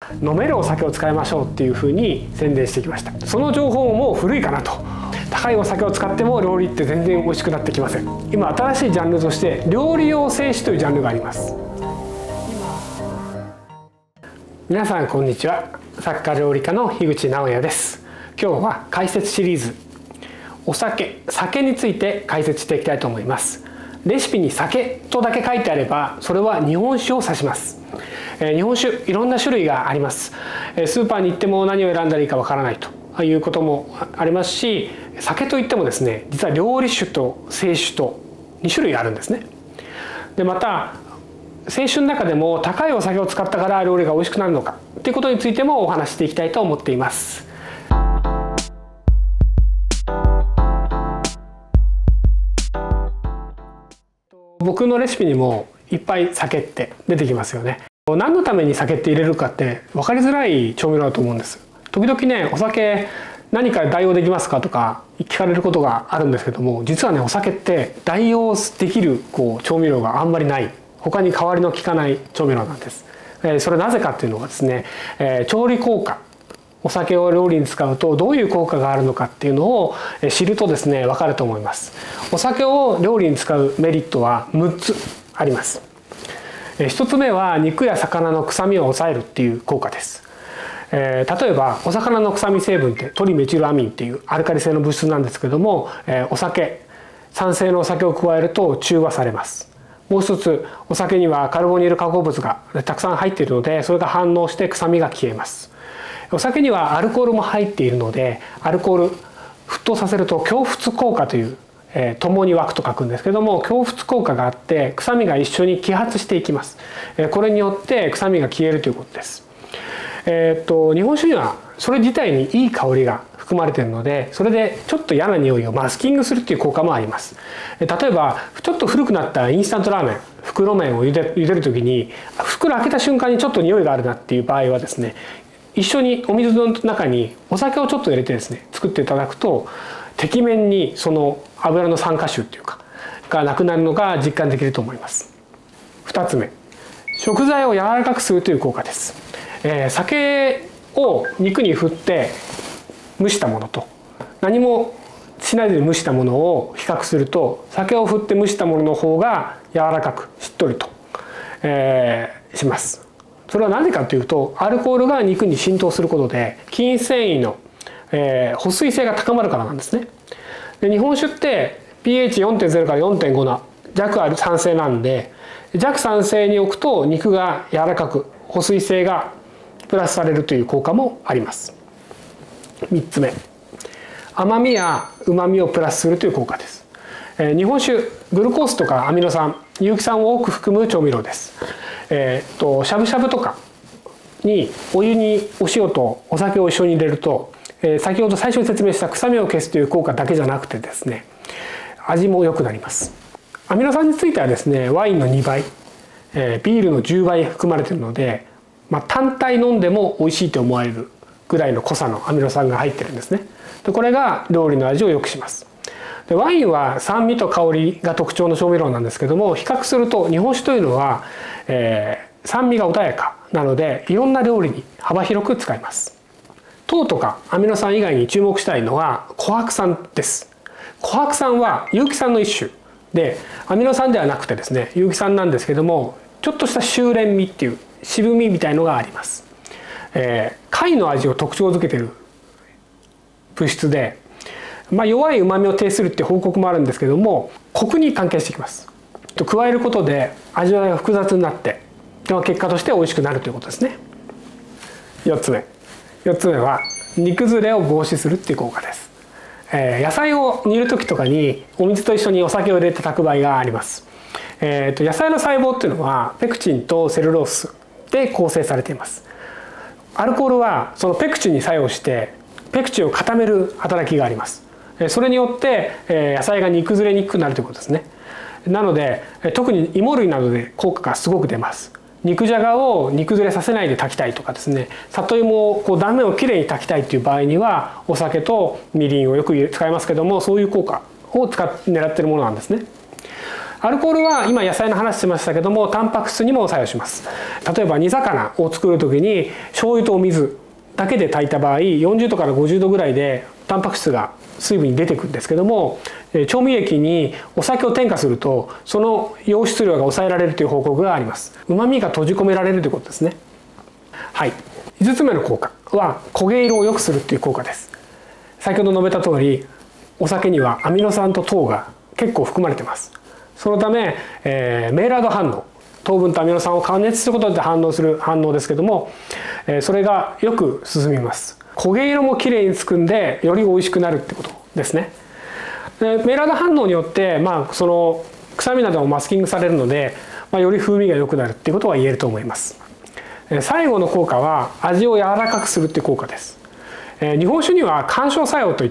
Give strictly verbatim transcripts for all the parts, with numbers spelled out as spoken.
飲めるお酒を使いましょうっていうふうに宣伝してきました。その情報ももう古いかなと。高いお酒を使っても料理って全然美味しくなってきません。今新しいジャンルとして料理用清酒というジャンルがあります。皆さんこんにちは。作家料理家の樋口直哉です。今日は解説シリーズお酒酒について解説していきたいと思います。レシピに酒とだけ書いてあればそれは日本酒を指します。えー、日本酒いろんな種類があります。えー、スーパーに行っても何を選んだらいいかわからないということもありますし、酒といってもですね、実は料理酒と清酒とに種類あるんですね。でまた清酒の中でも高いお酒を使ったから料理が美味しくなるのかということについてもお話していきたいと思っています。僕のレシピにもいっぱい酒って出てきますよね。何のために酒って入れるかって分かりづらい調味料だと思うんです。時々ね、お酒何か代用できますかとか聞かれることがあるんですけども、実はね、お酒って代用できるこう調味料があんまりない、他に代わりの効かない調味料なんです。えそれなぜかっていうのがですね、え調理効果、お酒を料理に使うとどういう効果があるのかっていうのを知るとですね、分かると思います。お酒を料理に使うメリットはむっつあります。ひとつめは肉や魚の臭みを抑えるっていう効果です。えー、例えばお魚の臭み成分ってトリメチルアミンっていうアルカリ性の物質なんですけども、えー、お酒酸性のお酒を加えると中和されます。もう一つ、お酒にはカルボニル化合物がたくさん入っているので、それが反応して臭みが消えます。お酒にはアルコールも入っているので、アルコール沸騰させると供沸効果という、えー、共に沸くと書くんですけども、供沸効果があって臭みが一緒に揮発していきます。えー、これによって臭みが消えるということです。えー、と日本酒にはそれ自体にいい香りが含まれているので、それでちょっと嫌な匂いをマスキングするっていう効果もあります。例えばちょっと古くなったインスタントラーメン、袋麺を茹で茹でる時に袋開けた瞬間にちょっと匂いがあるなっていう場合はですね、一緒にお水の中にお酒をちょっと入れてですね作っていただくと、てきめんにその油の酸化臭っていうかがなくなるのが実感できると思います。ふたつめ、食材を柔らかくするという効果です。えー、酒を肉に振って蒸したものと何もしないで蒸したものを比較すると、酒を振って蒸したものの方が柔らかくしっとりと、えー、します。それはなぜかというと、アルコールが肉に浸透することで筋繊維の、えー、保水性が高まるからなんですね。で日本酒って ピーエイチよんてんゼロ から よんてんご の弱ある酸性なんで、弱酸性に置くと肉が柔らかく保水性がプラスされるという効果もあります。みっつめ、甘みやうまみをプラスするという効果です。えー、日本酒グルコースとかアミノ酸、有機酸を多く含む調味料です。えー、っとしゃぶしゃぶとかにお湯にお塩とお酒を一緒に入れると、えー、先ほど最初に説明した臭みを消すという効果だけじゃなくてですね、味も良くなります。アミノ酸についてはですね、ワインのにばい、えー、ビールのじゅうばい含まれているので、まあ、単体飲んでも美味しいと思われるぐらいの濃さのアミノ酸が入ってるんですね。でこれが料理の味を良くします。でワインは酸味と香りが特徴の調味料なんですけども、比較すると日本酒というのは、えー、酸味が穏やかなのでいろんな料理に幅広く使います。糖とかアミノ酸以外に注目したいのは琥珀酸です。琥珀酸は有機酸の一種で、アミノ酸ではなくてですね、有機酸なんですけども、ちょっとした収斂味っていう渋みみたいのがあります。えー、貝の味を特徴づけている物質で、まあ、弱い旨味を呈するっていう報告もあるんですけども、コクに関係してきます。加えることで味わいが複雑になって、結果として美味しくなるということですね。よっつめよっつめは煮崩れを防止するっていう効果です。えー、野菜を煮る時とかにお水と一緒にお酒を入れて炊く場合があります。えー、と野菜の細胞っていうのはペクチンとセルロースで構成されています。アルコールはそのペクチンに作用してペクチンを固める働きがあります。それによって野菜が煮崩れにくくなるということですね。なので特に芋類などで効果がすごく出ます。肉じゃがを煮崩れさせないで炊きたいとかですね、里芋をこう断面をきれいに炊きたいという場合にはお酒とみりんをよく使いますけども、そういう効果を使っ狙っているものなんですね。 アルコールは今野菜の話しましたけども、タンパク質にも作用します。例えば煮魚を作る時に醤油とお水だけで炊いた場合、よんじゅうどからごじゅうどぐらいでタンパク質が水分に出てくるんですけども、調味液にお酒を添加するとその溶出量が抑えられるという報告があります。旨味が閉じ込められるということですね。はい、いつつめの効果は焦げ色を良くするという効果です。先ほど述べた通り、お酒にはアミノ酸と糖が結構含まれています。そのため、えー、メイラード反応、糖分とアミノ酸を加熱することで反応する反応ですけども、えー、それがよく進みます。焦げ色もきれいにつくんで、より美味しくなるってことですね。でメイラード反応によって、まあ、その臭みなどもマスキングされるので、まあ、より風味が良くなるっていうことは言えると思います。最後の効果は味を柔らかくするっていう効果です。日本酒には干渉作用といって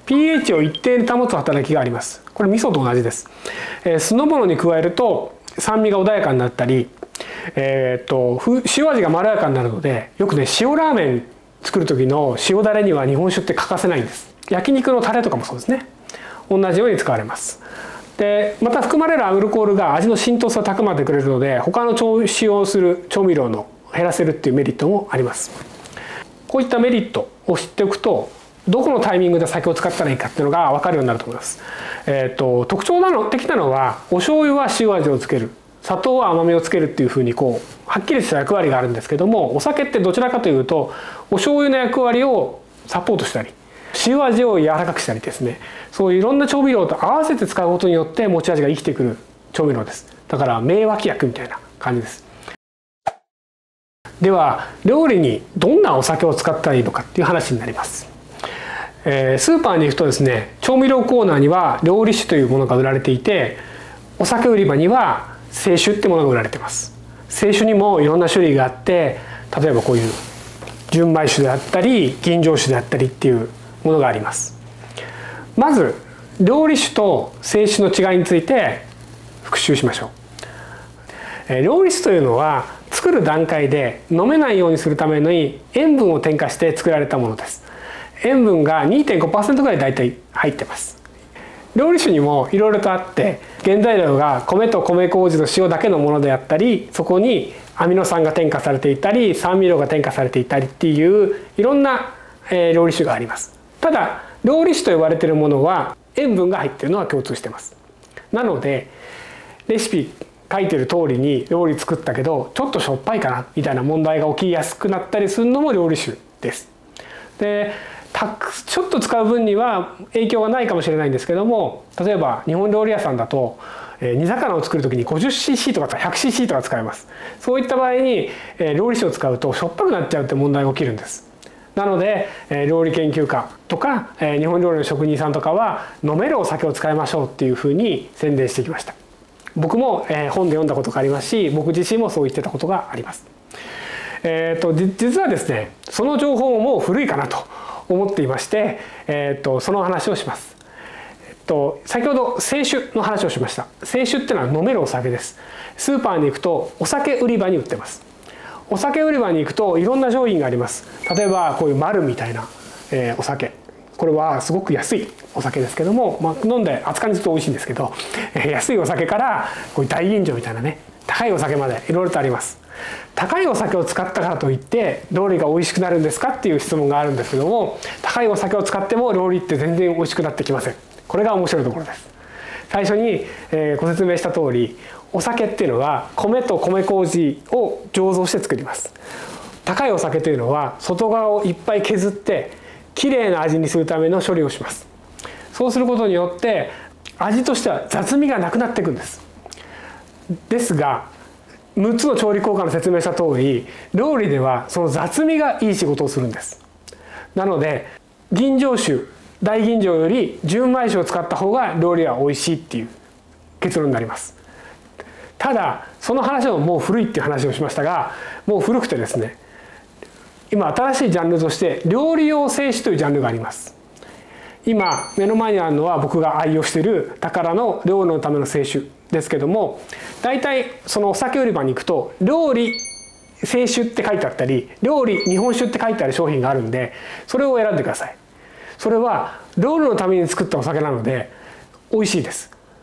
pH を一定に保つ働きがあります。これ味噌と同じです。酢の物に加えると酸味が穏やかになったり、えー、と塩味がまろやかになるので、よくね塩ラーメン作る時の塩だれには日本酒って欠かせないんです。焼肉のタレとかもそうですね。同じように使われます。でまた含まれるアルコールが味の浸透さを高めてくれるので、他の使用する調味料の減らせるっていうメリットもあります。こういったメリットを知っておくと、どこのタイミングで酒を使ったらいいかっていうのが分かるようになると思います。えー、と特徴なの的なのは、お醤油は塩味をつける、砂糖は甘みをつけるっていうふうにこうはっきりした役割があるんですけども、お酒ってどちらかというとお醤油の役割をサポートしたり、塩味を柔らかくしたりですね、そういういろんな調味料と合わせて使うことによって持ち味が生きてくる調味料です。だから名脇役みたいな感じです。では料理にどんなお酒を使ったらいいのかっていう話になります。えー、スーパーに行くとですね、調味料コーナーには料理酒というものが売られていて、お酒売り場には清酒ってものが売られています。清酒にもいろんな種類があって、例えばこういう純米酒であったり吟醸酒であったりっていうものがあります。まず料理酒と清酒の違いについて復習しましょう。えー、料理酒というのは作る段階で飲めないようにするために塩分を添加して作られたものです。塩分が にてんごパーセント ぐらい大体入ってます。料理酒にもいろいろとあって、原材料が米と米麹と塩だけのものであったり、そこにアミノ酸が添加されていたり酸味料が添加されていたりっていういろんな料理酒があります。ただ料理酒と呼ばれているものは塩分が入っているのは共通しています。なのでレシピ書いてる通りに料理作ったけどちょっとしょっぱいかなみたいな問題が起きやすくなったりするのも料理酒です。でちょっと使う分には影響がないかもしれないんですけども、例えば日本料理屋さんだと煮魚を作る時に ごじゅっシーシー とか ひゃくシーシー とか使います。そういった場合に料理酒を使うとしょっぱくなっちゃうって問題が起きるんです。なので料理研究家とか日本料理の職人さんとかは飲めるお酒を使いましょうっていうふうに宣伝してきました。僕も本で読んだことがありますし、僕自身もそう言ってたことがあります。えー、と実はですね、その情報ももう古いかなと思っていまして、えー、とその話をします。えっと、先ほど清酒の話をしました。清酒っていうのは飲めるお酒です。スーパーに行くとお酒売り場に売ってます。お酒売り場に行くといろんな商品があります。例えばこういう丸みたいな、えー、お酒、これはすごく安いお酒ですけども、まあ、飲んで熱燗にすると美味しいんですけど、えー、安いお酒からこういう大吟醸みたいなね、高いお酒までいろいろとあります。高いお酒を使ったからといって料理が美味しくなるんですかっていう質問があるんですけども、高いお酒を使っても料理って全然美味しくなってきません。これが面白いところです。最初に、えー、ご説明した通り、お酒っていうのは米と米麹を醸造して作ります。高いお酒というのは外側をいっぱい削ってきれいな味にするための処理をします。そうすることによって味としては雑味がなくなっていくんです。ですがむっつの調理効果の説明した通り、料理ではその雑味がいい仕事をするんです。なので吟醸酒、大吟醸より純米酒を使った方が料理は美味しいっていう結論になります。ただその話はもう古いっていう話をしましたが、もう古くてですね、今新しいジャンルとして料理用清酒というジャンルがあります。今目の前にあるのは僕が愛用している宝の料理のための清酒ですけども、大体そのお酒売り場に行くと料理清酒って書いてあったり料理日本酒って書いてある商品があるんで、それを選んでください。それは料理のために作ったお酒なので美味しいです。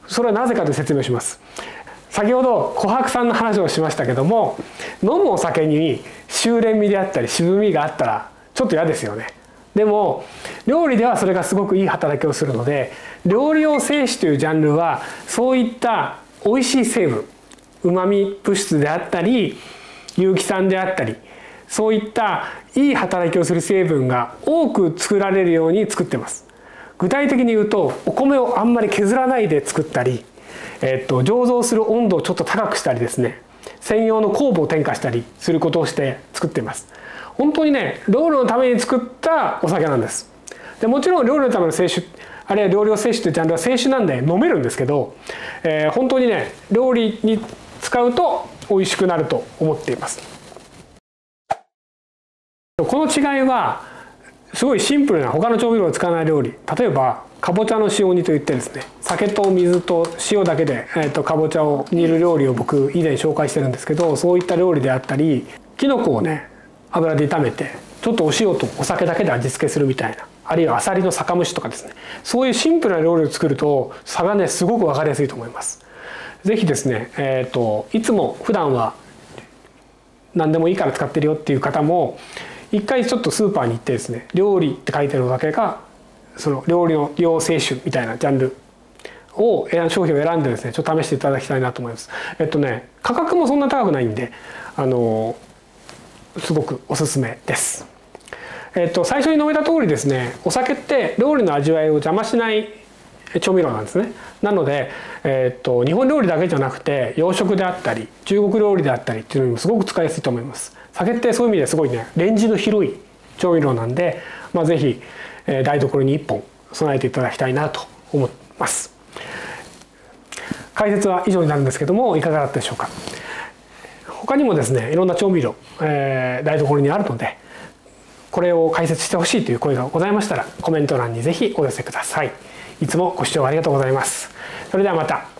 それはなぜかと説明します。先ほど琥珀酸の話をしましたけども、飲むお酒に収斂味であったり渋みがあったらちょっと嫌ですよね。でも料理ではそれがすごくいい働きをするので、料理用清酒というジャンルはそういった美味しい成分、うまみ物質であったり有機酸であったり、そういったいい働きをする成分が多く作られるように作ってます。具体的に言うと、お米をあんまり削らないで作ったり、えっと、醸造する温度をちょっと高くしたりですね、専用の酵母を添加したりすることをして作っています。本当にね、料理のために作ったお酒なんです。でもちろん料理のための清酒、あるいは料理用清酒というジャンルは清酒なんで飲めるんですけど、えー、本当にね、料理に使うと美味しくなると思っています。この違いはすごいシンプルな他の調味料を使わない料理、例えばかぼちゃの塩煮といってですね、酒と水と塩だけで、えー、とかぼちゃを煮る料理を僕以前紹介してるんですけど、そういった料理であったり、きのこをね油で炒めてちょっとお塩とお酒だけで味付けするみたいな、あるいはあさりの酒蒸しとかですね、そういうシンプルな料理を作ると差がねすごく分かりやすいと思います。是非ですね、えー、といつも普段は何でもいいから使ってるよっていう方も、一回ちょっとスーパーに行ってですね、料理って書いてるお酒がその料理の用清酒みたいなジャンルを商品を選んでですね、ちょっと試していただきたいなと思います。えっとね価格もそんな高くないんで、あのすごくおすすめです。えっと最初に述べた通りですね、お酒って料理の味わいを邪魔しない調味料なんですね。なので、えっと日本料理だけじゃなくて洋食であったり中国料理であったりっていうのにもすごく使いやすいと思います。酒ってそういう意味ですごいねレンジの広い調味料なんで、まあ、是非台所にいっぽん備えていただきたいなと思います。解説は以上になるんですけども、いかがだったでしょうか。他にもですねいろんな調味料、えー、台所にあるので、これを解説してほしいという声がございましたらコメント欄に是非お寄せください。いつもご視聴ありがとうございます。それではまた。